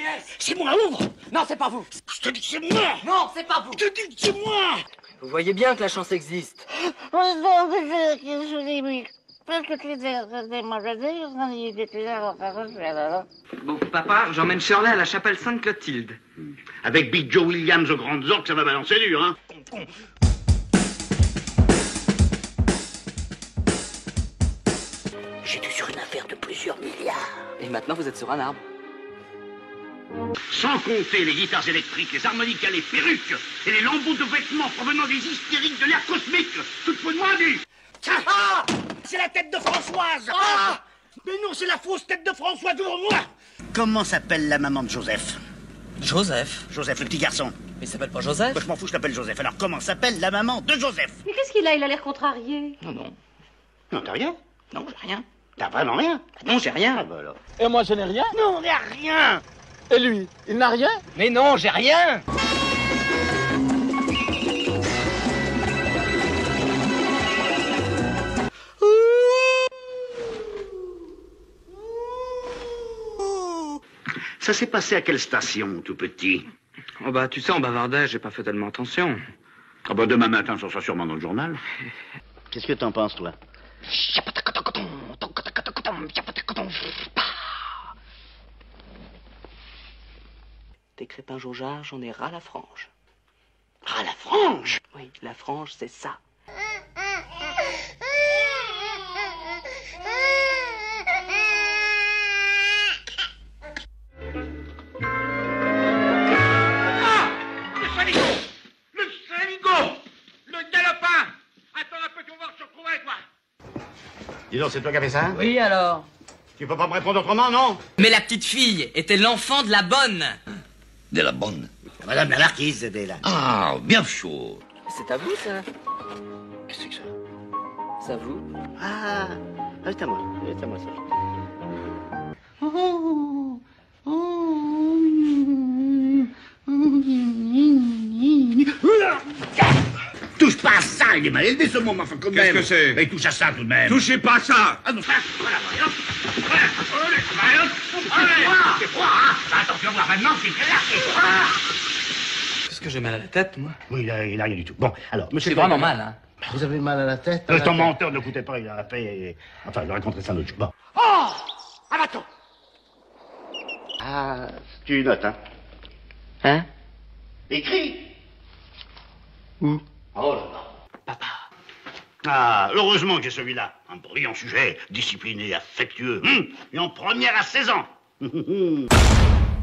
est-ce? C'est moi, ouvre! Non, c'est pas vous. Je te dis que c'est moi! Non, c'est pas vous. Je te dis que c'est moi! Vous voyez bien que la chance existe. Bon, papa, j'emmène Shirley à la chapelle Sainte-Clotilde. Avec Big Joe Williams aux grandes orques, ça va balancer dur, hein. J'étais sur une affaire de plusieurs milliards. Et maintenant, vous êtes sur un arbre. Sans compter les guitares électriques, les harmonicas, les perruques et les lambeaux de vêtements provenant des hystériques de l'air cosmique. Tout pour moi, dit. Tiens! Ah! C'est la tête de Françoise! Ah! Mais non, c'est la fausse tête de Françoise devant moi! Comment s'appelle la maman de Joseph? Joseph? Joseph, le petit garçon. Mais il s'appelle pas Joseph? Moi, je m'en fous, je l'appelle Joseph. Alors, comment s'appelle la maman de Joseph? Mais qu'est-ce qu'il a? Il a l'air contrarié. Non. Non, t'as rien? Non, j'ai rien. T'as vraiment rien? Non, j'ai rien. Ah bah alors. Et moi, je n'ai rien. Non, on n'a rien! Et lui, il n'a rien. Mais non, j'ai rien. Ça s'est passé à quelle station, tout petit? Oh bah, tu sais, en bavardage, j'ai pas fait tellement attention. Ah bah demain matin, ça sera sûrement dans le journal. Qu'est-ce que t'en penses, toi? Des crépins Jaujard, j'en ai ras la frange. Ah, la frange! Oui, la frange, c'est ça. Le saligo! Le saligo! Le galopin! Attends un peu, tu vas voir, je te retrouverai, toi! Dis donc, c'est toi qui as fait ça? Oui, alors? Tu peux pas me répondre autrement, non? Mais la petite fille était l'enfant de la bonne. De la bonne. Madame la marquise, c'était là. Ah, bien chaud. C'est à vous, ça? Qu'est-ce que c'est que ça? C'est à vous? Ah, c'est à moi. C'est à moi, ça. Touche pas à ça, il est mal élevé ce moment, enfin, quand même. Qu'est-ce que c'est? Mais touche à ça, tout de même. Touchez pas ça. Ah non, ça, voilà, voilà. C'est froid, hein. Attention, voir maintenant, c'est là, c'est froid. Qu'est-ce que j'ai mal à la tête, moi? Oui, il a rien du tout. Bon, alors, monsieur... C'est vraiment mal, hein? Vous avez mal à la tête? Ton menteur ne coûtait pas, il a payé. Enfin, je raconterai ça un autre jour. Bon. Oh! Un bâton! Ah, tu notes, hein? Hein? Écris! Où? Oh là là. Papa. Ah, heureusement que j'ai celui-là. Un brillant sujet, discipliné, affectueux, et en première à 16 ans.